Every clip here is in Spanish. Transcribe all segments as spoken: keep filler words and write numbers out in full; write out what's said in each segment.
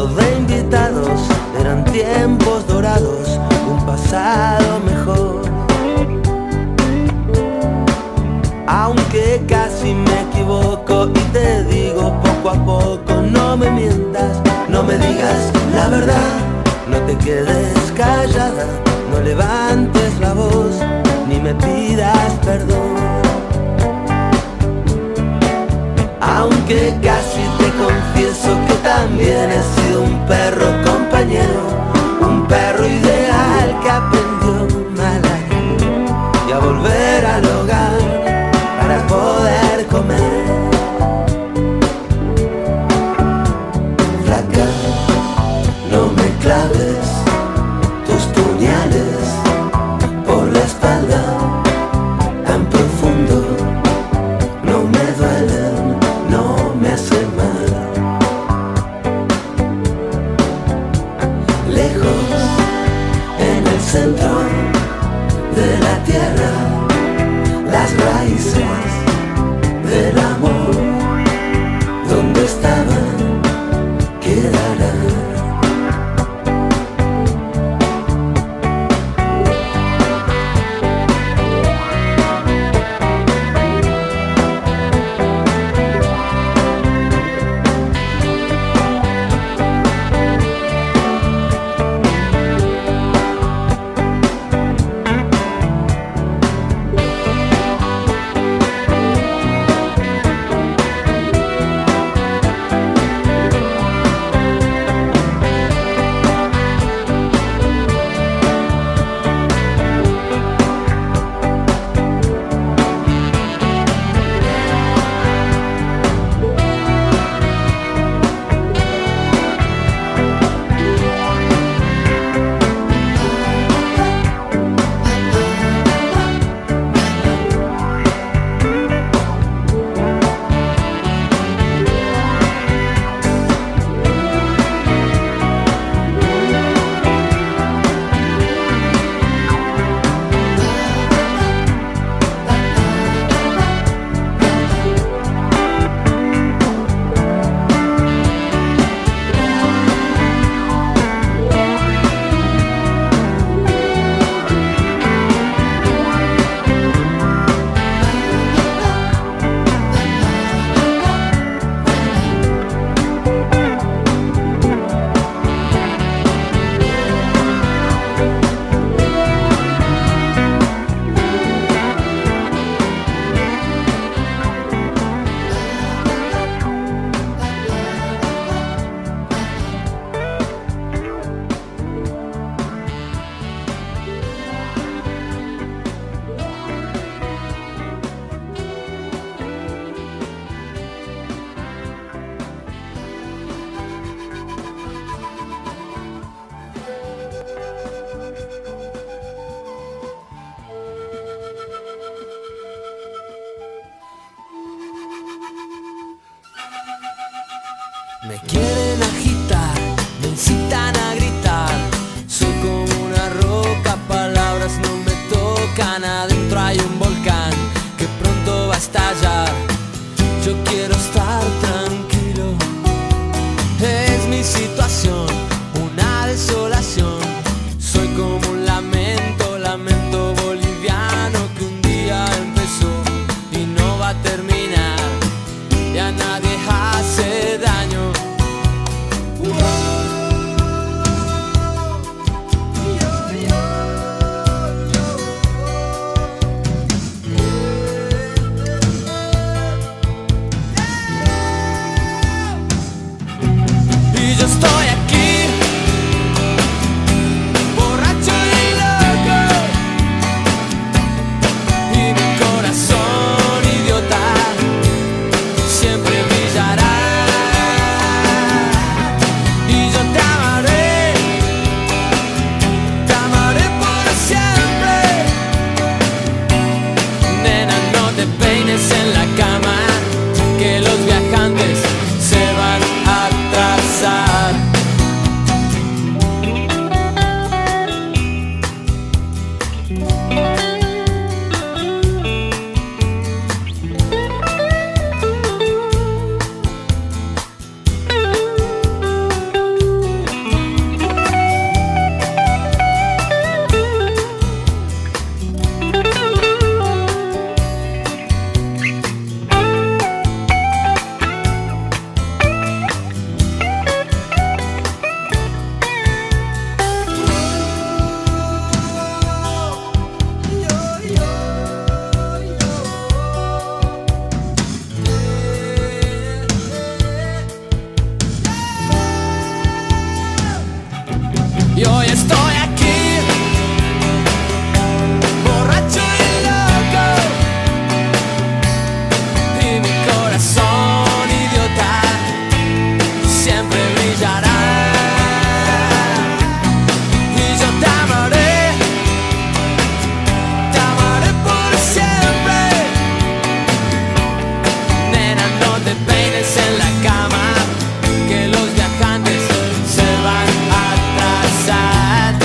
cientos de invitados, eran tiempos dorados, un pasado mejor. Aunque casi me equivoco y te digo poco a poco, no me mientas, no me digas la verdad, no te quedes callada, no levantes la voz, ni me pidas perdón. Aunque casi te confieso que también he sido un perro compañero, un perro ideal que aprendió mal a ir y a volver al hogar para poder comer. Flaca, no me claves tus puñales por la espalda tan profundo, no me duelen, no me hacen mal. Lejos, en el centro de la tierra, las raíces del amor, donde estaban, quedarán. Me quieren agitar, me incitan a gritar. Soy como una roca, palabras no me tocan. Adentro hay un volcán que pronto va a estallar. Yo quiero estar tranquilo, es mi situación, una desolación. Soy como un lamento, lamento boliviano que un día empezó y no va a terminar. Y a nadie hace daño. Y hoy estoy aquí, borracho y loco, y mi corazón idiota siempre brillará. Y yo te amaré, te amaré por siempre. Nena, no te peines en la cama, que los viajantes se van a atrasar.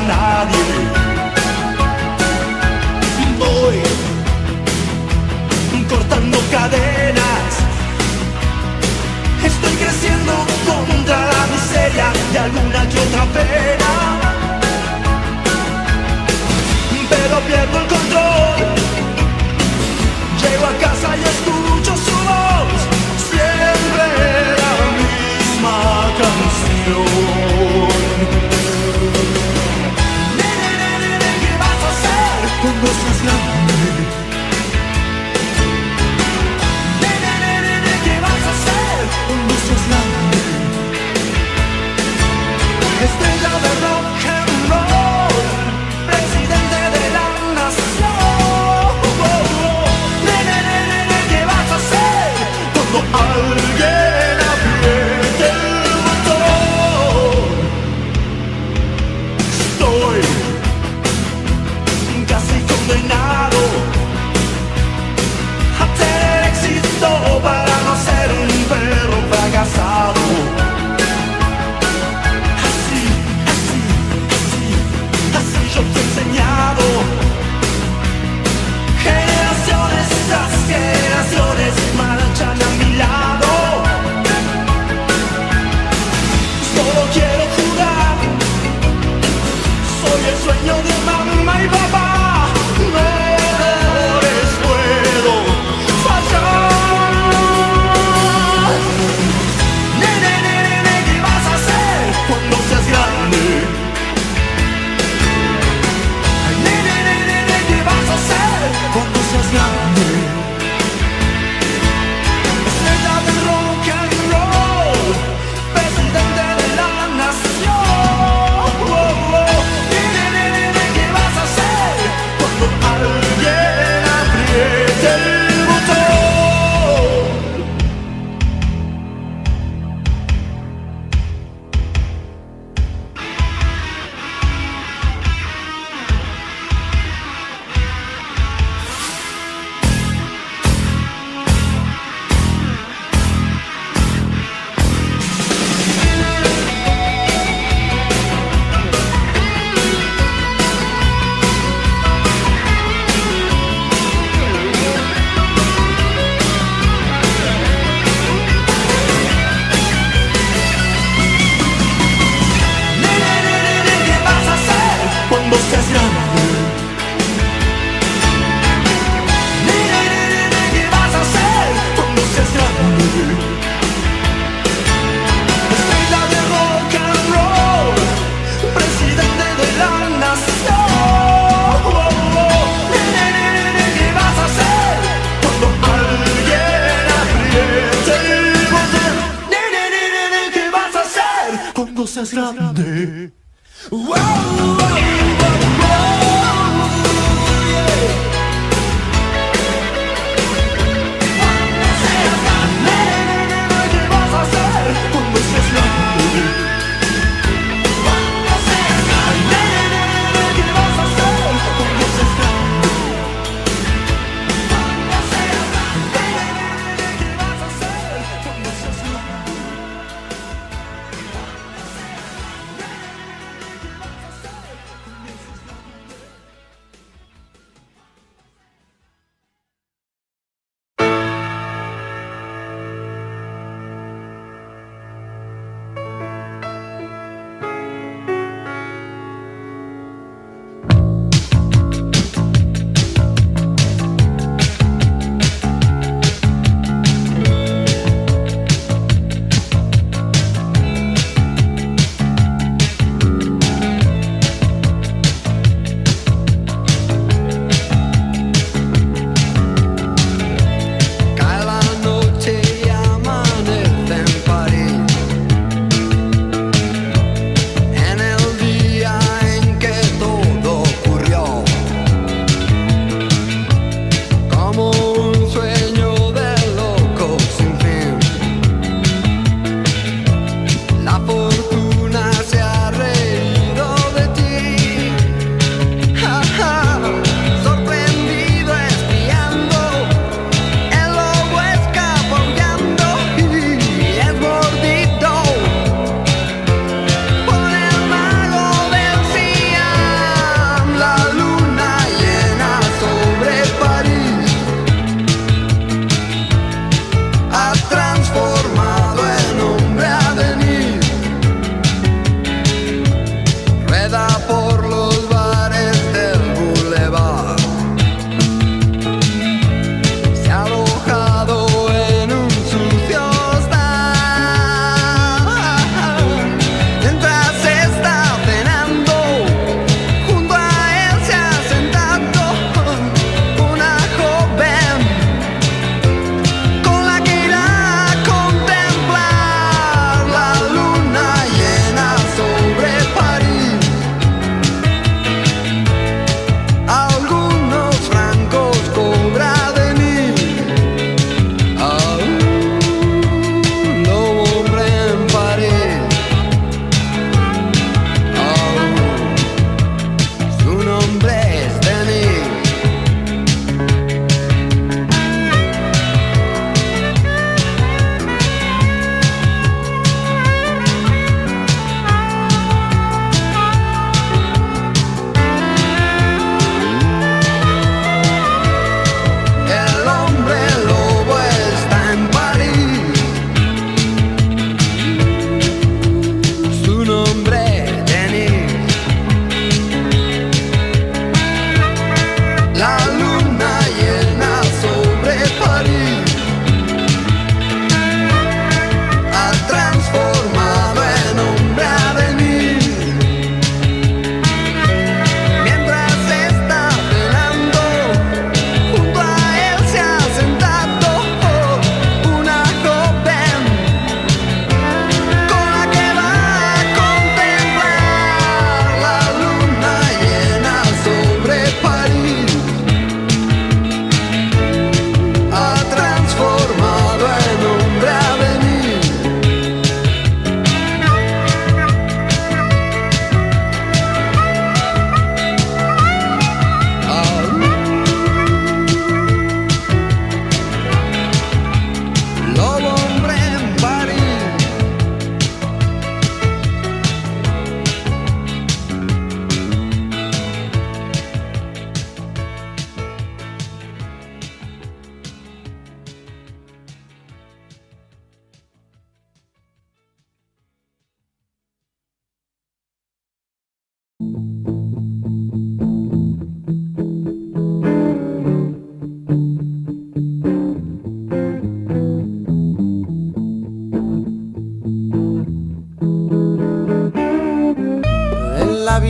nadie. Voy cortando cadenas, estoy creciendo contra la miseria de alguna que otra pena, pero pierdo el control. Llego a casa y escucho su voz, siempre la misma canción. Nene, nene, nene, ¿qué vas a hacer cuando seas grande? Nene, nene, nene, ¿qué vas a hacer cuando seas grande? Estrella de rock and roll, presidente de la nación. Nene, nene, nene, ¿qué vas a hacer cuando alguien apriete el botón? Estoy casi condenado a tener éxito para no ser un perro fracasado. Así, así, así, así yo te he enseñado. Generaciones tras generaciones marchan a mi lado. Solo quiero jugar, soy el sueño de mamá y papá. No les puedo fallar. Nene, nene, nene, ¿qué vas a hacer cuando seas grande? Nene, nene, nene, ¿qué vas a hacer cuando seas grande? Estrella de rock and roll, presidente de la nación. Nene, nene, nene, ¿qué vas a hacer cuando alguien apriete el botón? Nene, nene, nene, ¿qué vas a hacer cuando seas grande? Nene, nene, nene, ¿qué vas a hacer cuando seas grande? Estrella de rock and roll, presidente de la nación. Nene, nene, nene, ¿qué vas a hacer cuando alguien apriete el botón? Nene, nene, nene, ¿qué vas a hacer cuando seas grande? Wow, wow, wow, wow, yeah. Cuando seas grande. Nene, nene, nene, ¿qué vas a hacer cuando seas grande? Cuando seas grande. Nene, nene, nene, ¿qué vas a hacer cuando seas grande? Cuando seas grande. Nene, nene, nene, ¿qué vas a hacer cuando seas grande? Cuando seas grande. Nene, nene, nene, ¿qué vas a hacer cuando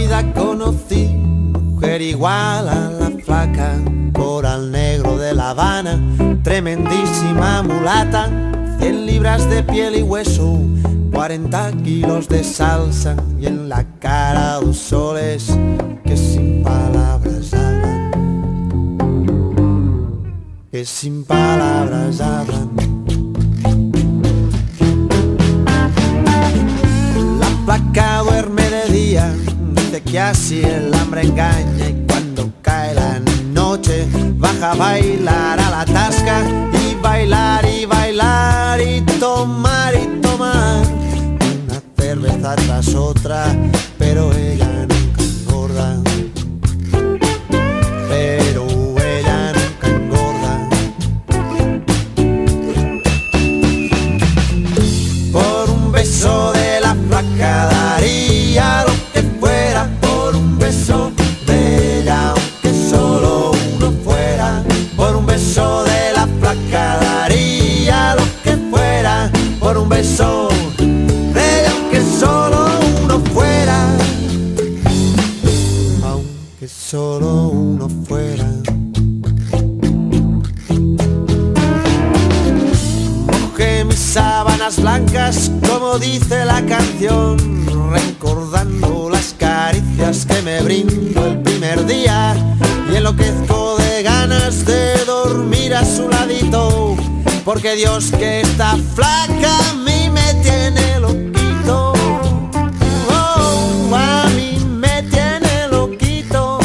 vida conocí mujer igual a la flaca, coral negro de La Habana, tremendísima mulata, cien libras de piel y hueso, cuarenta kilos de salsa y en la cara dos soles que sin palabras hablan, que sin palabras hablan. La flaca duerme de día, dice que así el hambre engaña, y cuando cae la noche baja a bailar a la tasca, y bailar y bailar y tomar y tomar una cerveza tras otra, pero ella nunca engorda, pero ella nunca engorda. Por un beso de la flaca daría lo que fuera, por un beso de ella aunque solo uno fuera, por un beso de la flaca daría lo que fuera, por un beso de ella aunque solo uno fuera, aunque solo uno fuera. Mojé mis sábanas blancas como dice la canción, recordando las caricias que me brindó el primer día, y enloquezco de ganas de dormir a su ladito, porque Dios que esta flaca a mí me tiene loquito, oh, a mí me tiene loquito.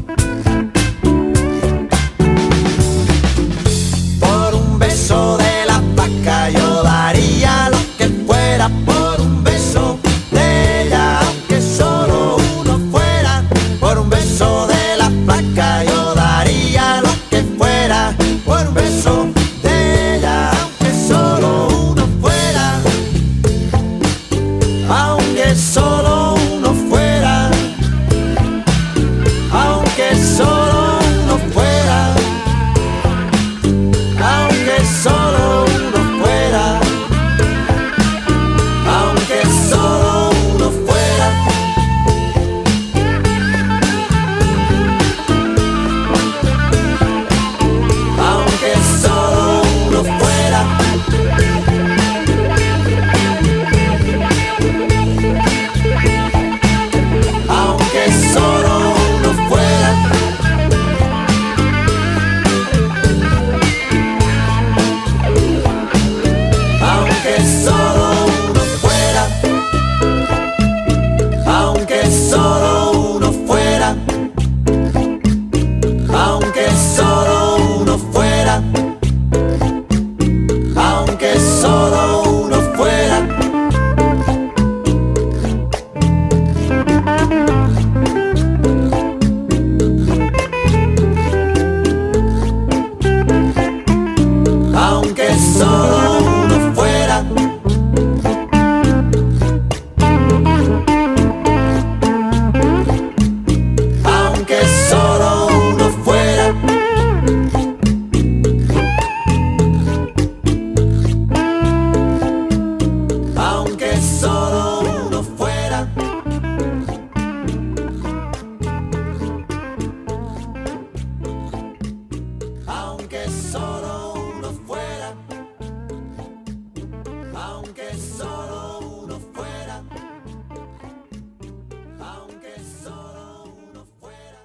Por un beso de la flaca yo daría lo que fuera, por un beso de ella aunque solo uno fuera, por un beso de la flaca yo daría lo que fuera, por un beso de ella aunque solo uno fuera, aunque solo uno fuera, aunque solo uno fuera, aunque solo uno fuera, aunque solo uno fuera. Aunque solo uno fuera, aunque solo uno fuera, aunque solo uno fuera, aunque solo uno fuera, aunque solo uno fuera, aunque solo uno fuera. Aunque solo uno fuera, aunque solo uno fuera, aunque solo uno fuera, aunque solo uno fuera, aunque solo uno fuera, aunque solo uno fuera.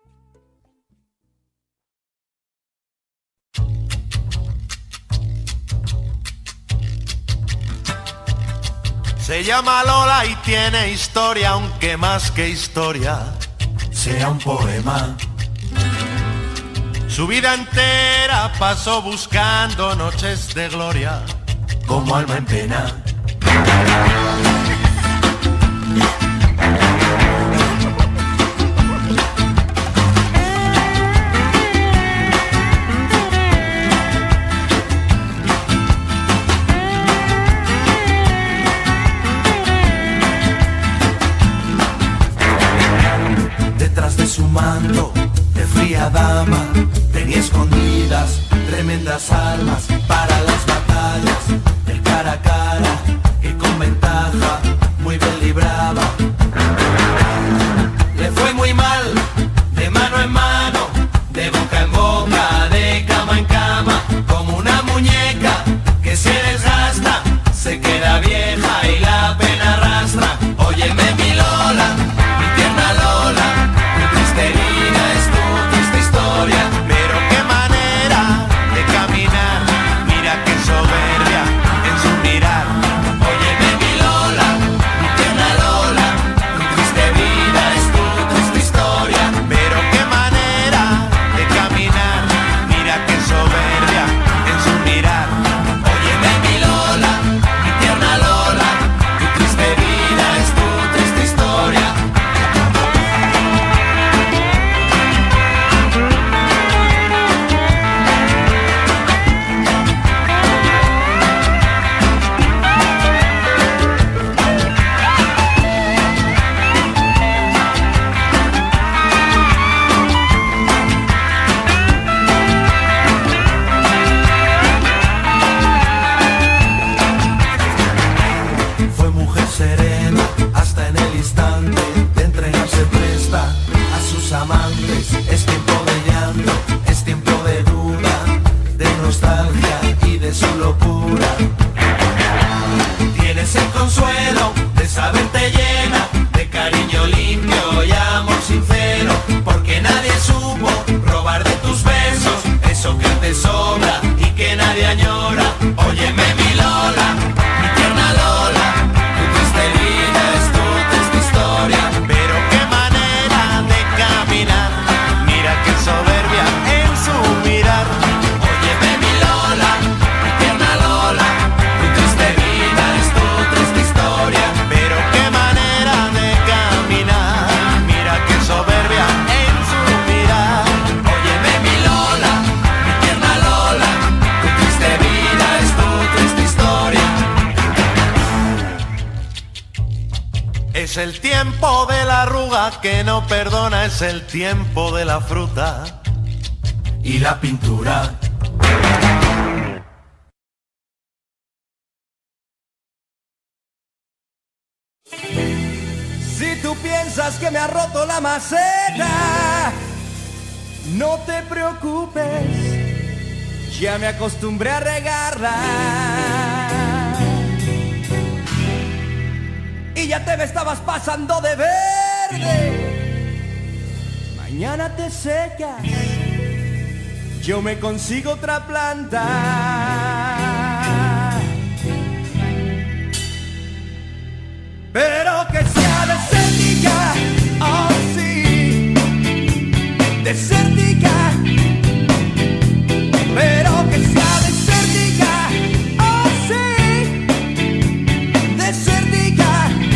Se llama Lola y tiene historia, aunque más que historia sea un poema. Su vida entera pasó buscando noches de gloria, como alma en pena. Detrás de su manto de fría dama tenía escondidas tremendas armas para las batallas del cara a cara, que con ventaja muy bien libraba. muy mal, de mano en mano, de boca en boca, de cama en cama, como una muñeca que se desgasta, se queda vieja y la pena arrastra. Óyeme mi Lola, mi tierna Lola, tu triste vida es tu triste historia, pero qué manera de caminar, mira qué soberbia en su mirar. Óyeme mi Lola, mi tierna Lola, tu triste vida es tu triste historia, pero qué manera de caminar, mira qué soberbia en su mirar. Óyeme mi Lola, mi tierna Lola, tu triste vida es tu triste historia. Fue mujer serena hasta en el instante de entregarse presta a sus amantes. Es tiempo de llanto, es tiempo de duda, de nostalgia y de su locura. Tienes el consuelo de saberte llena de cariño limpio y amor sincero, porque nadie supo robar de tus besos eso que te sobra y que nadie añora. Óyeme mi Lola, mi tierna Lola, tu triste vida es tu triste historia, pero qué manera de caminar, mira qué soberbia en su mirar. Óyeme mi Lola, mi tierna Lola, tu triste vida es tu triste historia, pero qué manera de caminar, mira qué soberbia en su mirar. Óyeme mi Lola, mi tierna Lola, tu triste vida es tu triste historia. Es el tiempo de la arruga que no perdona, es el tiempo de la fruta y la pintura. Si tú piensas que me ha roto la maceta, no te preocupes, ya me acostumbré a regarla. Y ya te me estabas pasando de verde. Mañana te secas, yo me consigo otra planta. Pero que sea desértica, oh sí, desértica. Pero que sea desértica, oh sí, desértica.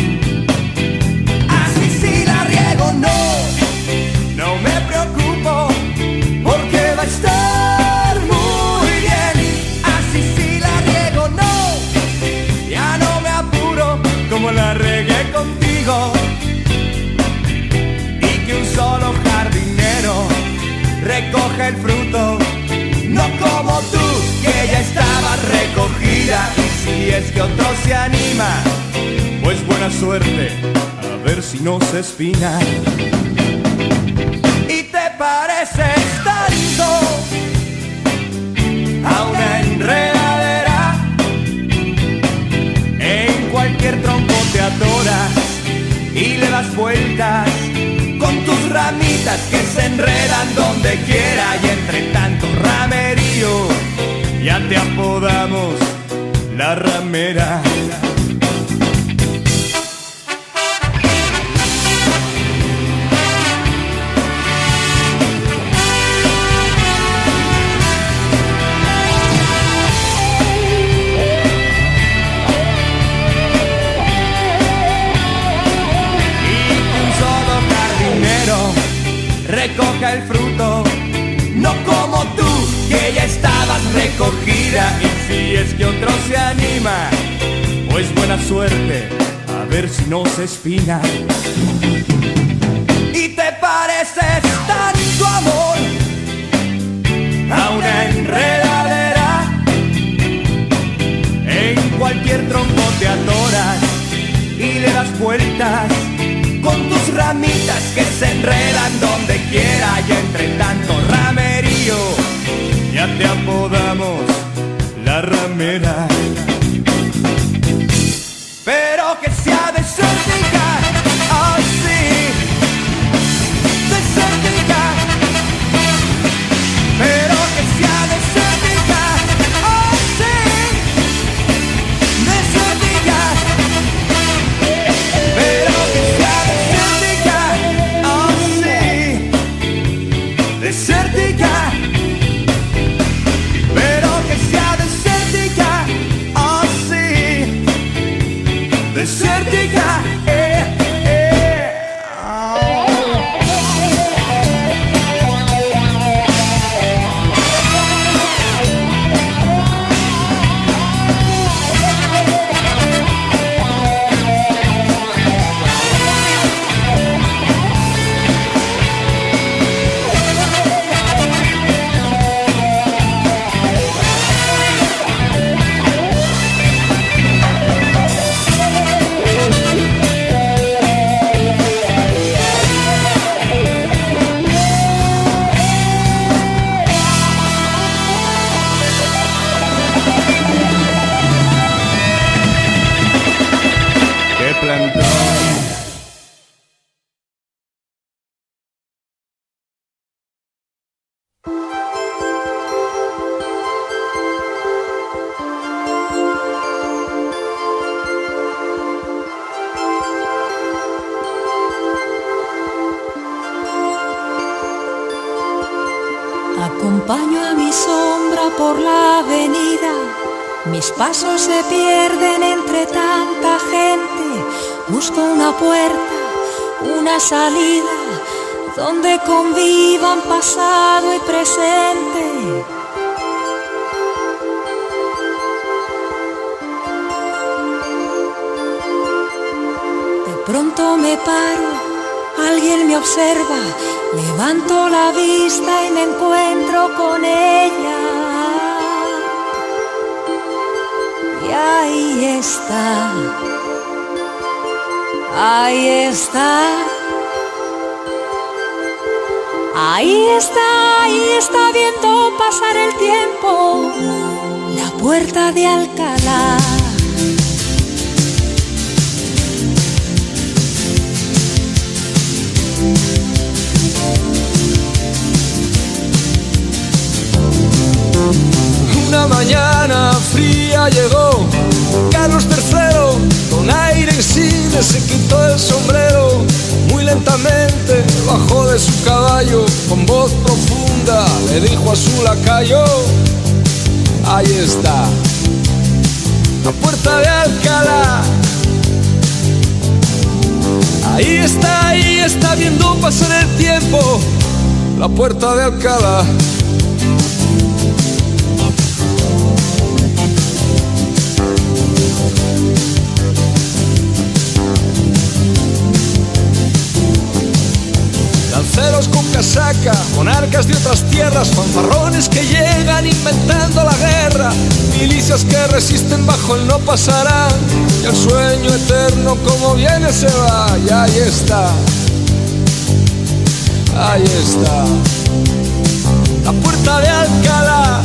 Así si la riego no, no me preocupo, porque va a estar muy bien. Así si la riego no, ya no me apuro, como la regué contigo, y que un solo jardinero recoge el fruto, no como tú, que ya estaba recogida. Y si es que otro se anima, pues buena suerte, a ver si no se espina. Y te pareces tanto a una enredadera, en cualquier tronco te atoras y le das vueltas con tus ramitas que se enredan donde quiera. Y entre tanto ramerío ya te apodamos la ramera. Recoja el fruto, no como tú, que ya estabas recogida. Y si es que otro se anima, pues buena suerte, a ver si no se espina. Y te pareces tanto amor a una enredadera, en cualquier tronco te atoras y le das vueltas con tus ramas ramitas que se enredan donde quiera y entre tanto ramerío ya te apodamos la ramera. Pero que sea desértica, oh sí, desértica. Pero que sea desértica, oh sí, desértica. Pero que sea desértica, oh sí, desértica. Pero que sea desértica, oh sí, desértica. Eh, eh. ¡Qué plantón! Acompaño a mi sombra por la avenida, mis pasos se pierden entre tanta gente. Busco una puerta, una salida, donde convivan pasado y presente. De pronto me paro, alguien me observa, levanto la vista y me encuentro con ella. Y ahí está, ahí está, ahí está, ahí está viendo pasar el tiempo, la puerta de Alcalá. Una mañana fría llegó Carlos tercero, con aire insigne se quitó el sombrero. Muy lentamente bajó de su caballo, con voz profunda le dijo a su lacayo: ahí está, la puerta de Alcalá. Ahí está, ahí está viendo pasar el tiempo, la puerta de Alcalá. Lanceros con casaca, monarcas de otras tierras, fanfarrones que llegan inventando la guerra, milicias que resisten bajo el no pasarán, y el sueño eterno como viene se va. Y ahí está, ahí está, la puerta de Alcalá.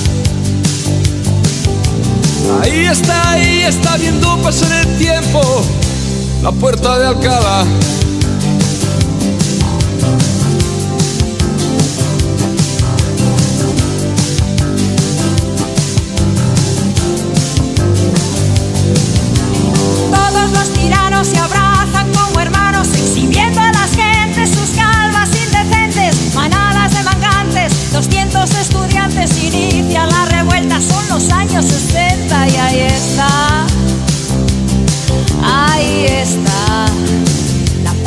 Ahí está, ahí está viendo pasar el tiempo, la puerta de Alcalá. Se abrazan como hermanos, exhibiendo a las gentes sus calvas indecentes, manadas de mangantes, doscientos estudiantes inician la revuelta, son los años sesenta. Y ahí está, ahí está, la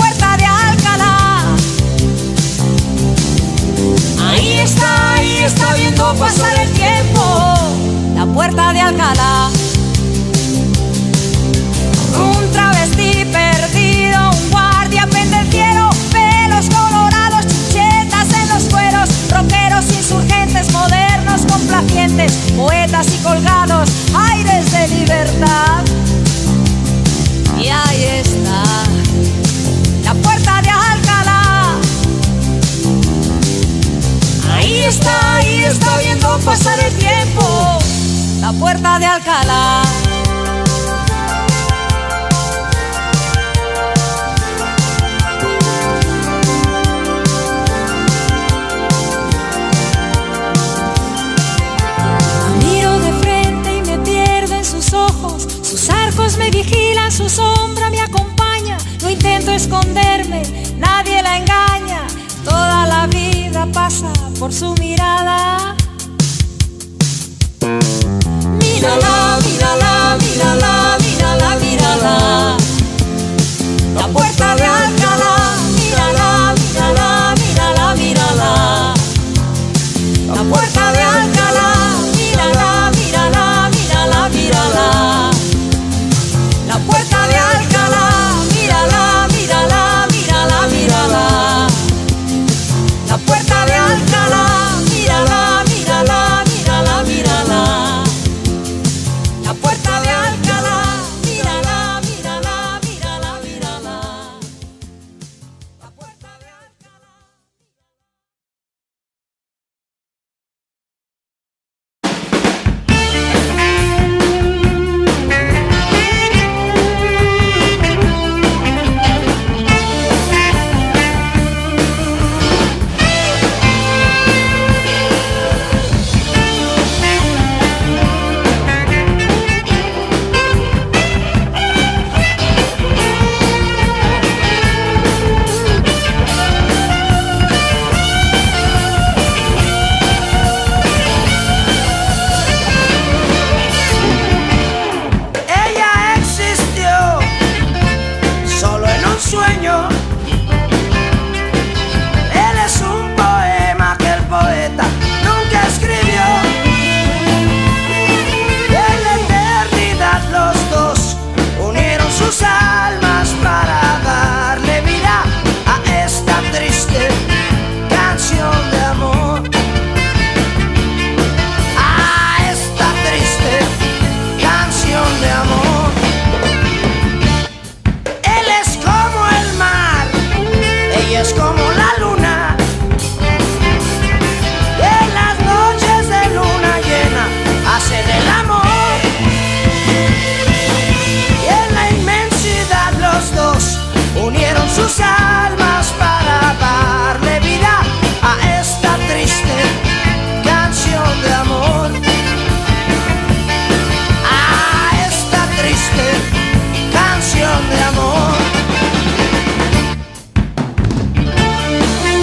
veo pasar el tiempo, la puerta de Alcalá. La miro de frente y me pierdo en sus ojos, sus arcos me vigilan, su sombra me acompaña. No intento esconderme, nadie la engaña, toda la vida pasa por su mirada. Mírala, mírala, mírala, mírala, mírala, la puerta de Alcalá. Mírala, mírala, mírala, mírala, la puerta de Alcalá. Mírala, mírala, mírala, mírala, la puerta de Alcalá. Mírala, mírala, mírala, mírala, la puerta de Alcalá. Mírala, mírala, mírala, mírala, la puerta de Alcalá. Mírala, mírala, mírala, mírala, la puerta de Alcalá. Ella existió solo en un sueño. Él es un poema que el poeta nunca escribió. En la eternidad los dos unieron sus almas para darle vida a esta triste canción de amor. A esta triste canción de amor. Él es como el mar, ella es como la luna. En las noches de luna llena hacen el amor. Y en la inmensidad los dos unieron sus almas para darle vida a esta triste canción de amor. A esta triste canción de amor.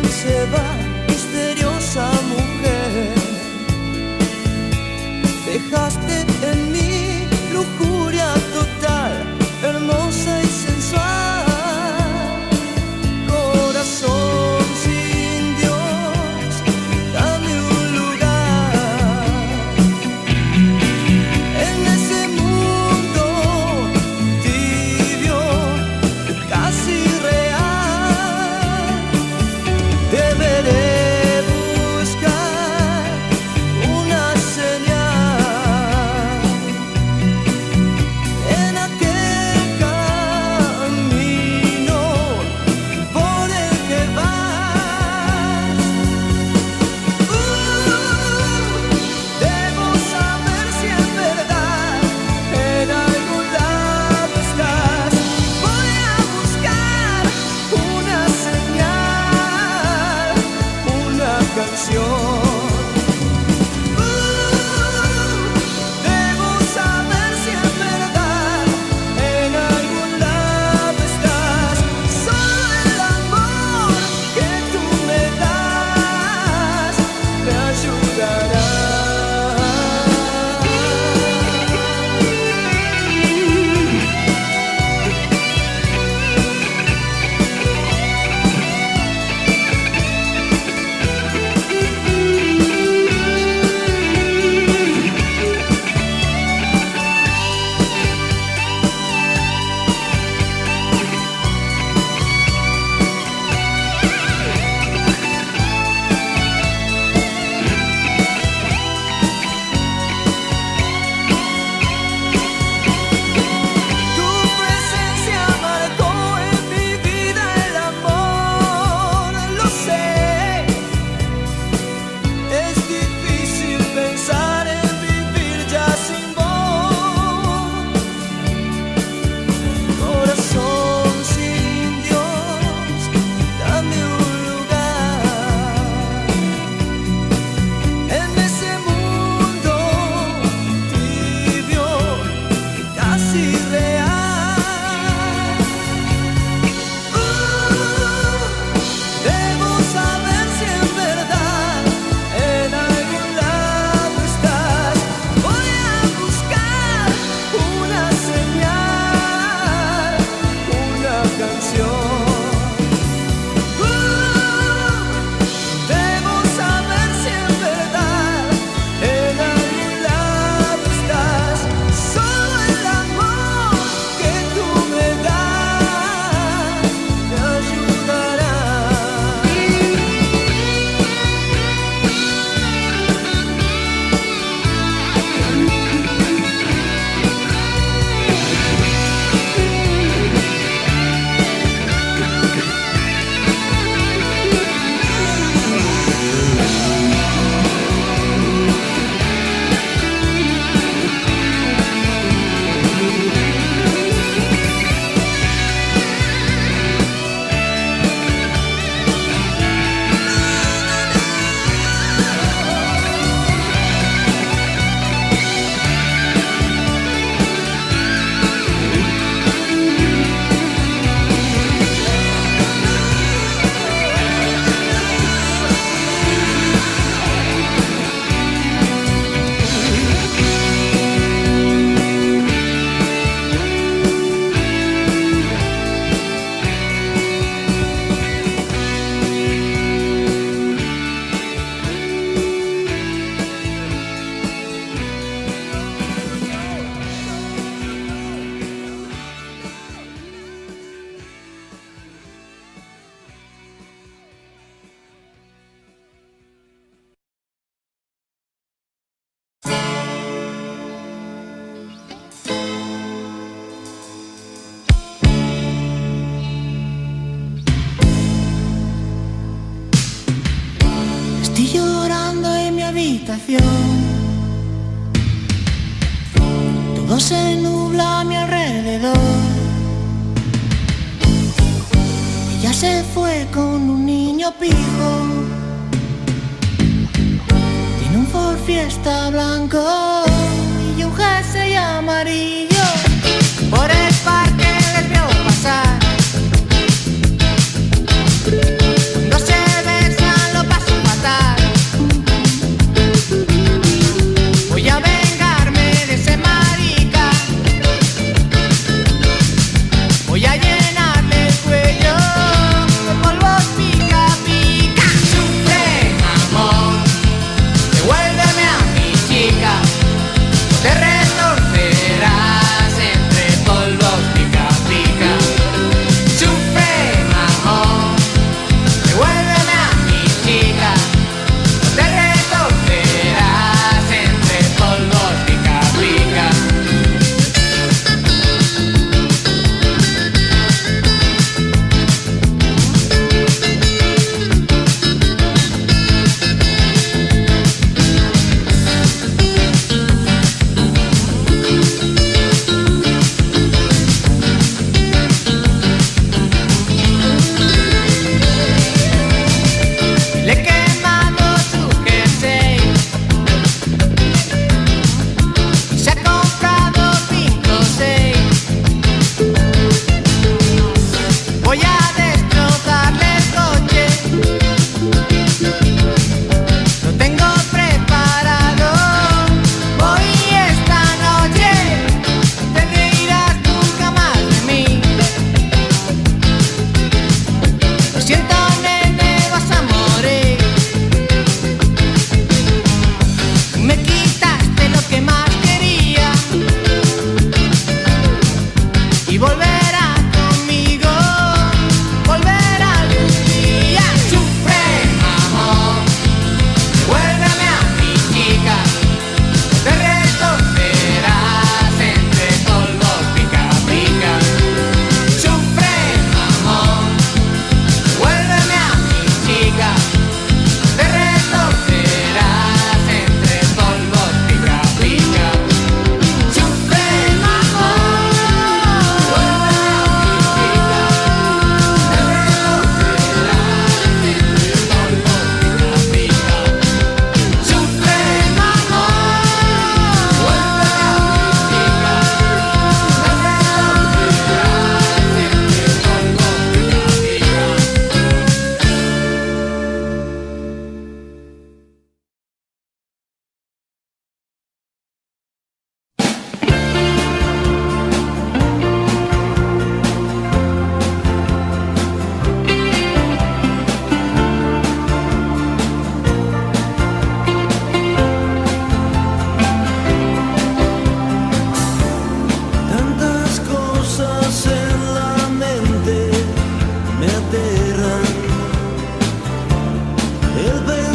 se va, misteriosa mujer. Dejaste en mí lujuria total, hermosa y sensual. Corazón sin Dios, dame un lugar en ese mundo tibio, casi real. Deberé buscar una señal en aquel camino por el que vas. Uh, debo saber si en verdad en algún lado estás. Voy a buscar una señal, una canción. Debo saber si en verdad en algún lado estás. Solo el amor que tú me das me ayudará. Tu presencia marcó en mi vida el amor, lo sé. Es difícil pensar en vivir ya sin vos. Corazón sin Dios, dame un lugar en ese mundo tibio, casi real. Uh, debo saber si en verdad en algún lado estás. Voy a buscar una señal, una canción. Uh, debo saber si en verdad en algún lado estás. Solo el amor que tú me das me ayudará. Estoy llorando en mi habitación. Todo se nubla a mi alrededor. Ella se fue con un niño pijo. Tiene un Ford Fiesta blanco y un jersey amarillo. Por el parque les vio pasar. No se ve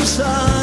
cruzar.